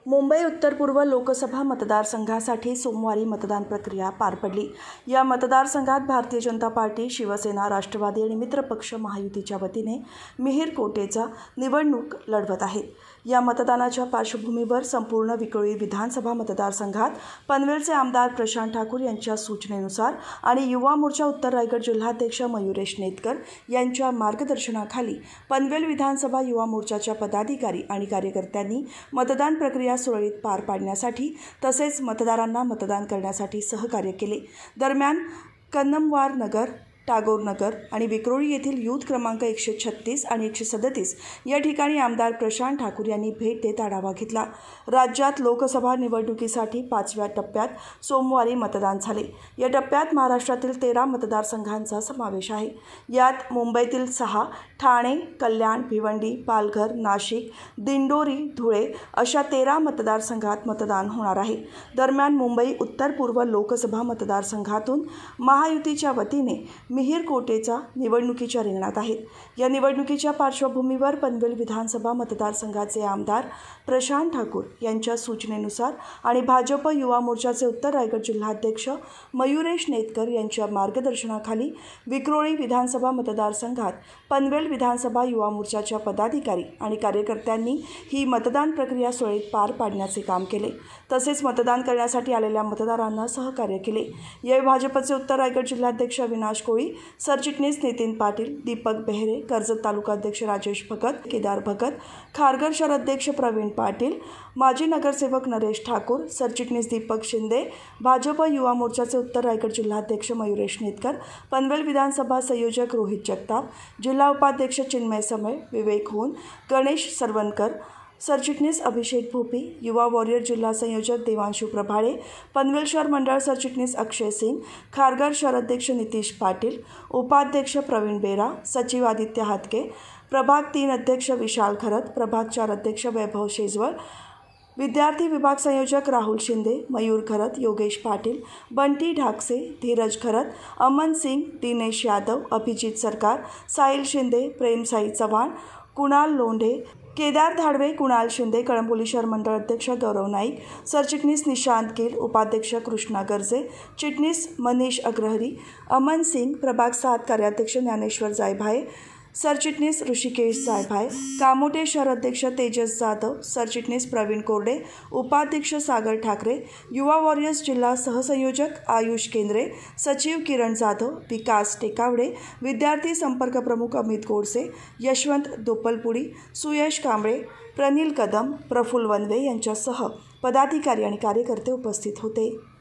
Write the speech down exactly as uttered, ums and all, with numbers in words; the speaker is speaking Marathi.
मुंबई उत्तर पूर्व लोकसभा मतदारसंघासाठी सोमवारी मतदान प्रक्रिया पार पडली। या मतदारसंघात भारतीय जनता पार्टी, शिवसेना, राष्ट्रवादी आणि मित्रपक्ष महायुतीच्या वतीने मिहीर कोटेचा निवडणूक लढवत आहेत। या मतदानाच्या पार्श्वभूमीवर संपूर्ण विक्रोळी विधानसभा मतदारसंघात पनवेलचे आमदार प्रशांत ठाकूर यांच्या सूचनेनुसार आणि युवा मोर्चा उत्तर रायगड जिल्हाध्यक्ष मयुरेश नेतकर यांच्या मार्गदर्शनाखाली पनवेल विधानसभा युवा मोर्चाच्या पदाधिकारी आणि कार्यकर्त्यांनी मतदान प्रक्रिया सुरळीत पार पाडण्यासाठी तसेच मतदारांना मतदान करण्यासाठी सहकार्य केले। दरम्यान कन्नमवार नगर, टागोर नगर आणि विक्रोळी येथील यूथ क्रमांक एकशे छत्तीस आणि एकशे सदतीस या ठिकाणी आमदार प्रशांत ठाकूर यांनी भेट देत आढावा घेतला। राज्यात लोकसभा निवडणुकीसाठी पाचव्या टप्प्यात सोमवारी मतदान झाले। या टप्प्यात महाराष्ट्रातील तेरा मतदारसंघांचा समावेश आहे। यात मुंबईतील सहा, ठाणे, कल्याण, भिवंडी, पालघर, नाशिक, दिंडोरी, धुळे अशा तेरा मतदारसंघात मतदान होणार आहे। दरम्यान मुंबई उत्तर पूर्व लोकसभा मतदारसंघातून महायुतीच्या वतीने मिहीर कोटेचा निवडणुकीच्या रिंगणात आहेत। या निवडणुकीच्या पार्श्वभूमीवर पनवेल विधानसभा मतदारसंघाचे आमदार प्रशांत ठाकूर यांच्या सूचनेनुसार आणि भाजप युवा मोर्चाचे उत्तर रायगड जिल्हाध्यक्ष मयुरेश नेतकर यांच्या मार्गदर्शनाखाली विक्रोळी विधानसभा मतदारसंघात पनवेल विधानसभा युवा मोर्चाच्या पदाधिकारी आणि कार्यकर्त्यांनी ही मतदान प्रक्रिया सुरळीत पार पाडण्याचे काम केले। तसेच मतदान करण्यासाठी आलेल्या मतदारांना सहकार्य केले। यावेळी भाजपचे उत्तर रायगड जिल्हाध्यक्ष अविनाश कोळी, सरचिटणीस नितीन पाटील, दीपक बेहरे, कर्जत तालुकाध्यक्ष राजेश भगत, केदार भगत, खारघर शहर अध्यक्ष प्रवीण पाटील, माजी नगरसेवक नरेश ठाकूर, सरचिटणीस दीपक शिंदे, भाजप युवा मोर्चाचे उत्तर रायगड जिल्हाध्यक्ष मयुरेश नेतकर, पनवेल विधानसभा संयोजक रोहित जगताप, जिल्हा उपाध्यक्ष चिन्मय समय, विवेक होन, गणेश सरवणकर, सरचिटणीस अभिषेक भोपी, युवा वॉरियर जिल्हा संयोजक देवांशु प्रभाळे, पनवेल शहर मंडळ सरचिटणीस अक्षय सिंग, खारघर शहर अध्यक्ष नितीश पाटील, उपाध्यक्ष प्रवीण बेरा, सचिव आदित्य हातके, प्रभाग तीन अध्यक्ष विशाल खरत, प्रभाग चार अध्यक्ष वैभव शेजवळ, विद्यार्थी विभाग संयोजक राहुल शिंदे, मयूर खरत, योगेश पाटील, बंटी ढाकसे, धीरज खरत, अमन सिंग, दिनेश यादव, अभिजित सरकार, साहिल शिंदे, प्रेमसाई चव्हाण, कुणाल लोंढे, केदार धाडवे, कुणाल शिंदे, कळंबोली शहर मंडळ अध्यक्ष गौरव नाईक, सरचिटणीस निशांत गिल, उपाध्यक्ष कृष्णा गर्जे, चिटणीस मनीष अग्रहरी, अमन सिंग, प्रभाग सात कार्याध्यक्ष ज्ञानेश्वर जायभाये, सरचिटणीस ऋषिकेश जायभाये, कामोटे शहर अध्यक्ष तेजस जाधव, सरचिटणीस प्रवीण कोरडे, उपाध्यक्ष सागर ठाकरे, युवा वॉरियर्स जिल्हा सहसंयोजक आयुष केंद्रे, सचिव किरण जाधव, विकास टेकावडे, विद्यार्थी संपर्क प्रमुख अमित गोडसे, यशवंत दोपलपुडी, सुयश कांबळे, प्रनिल कदम, प्रफुल्ल वनवे यांच्यासह पदाधिकारी आणि कार्यकर्ते उपस्थित होते।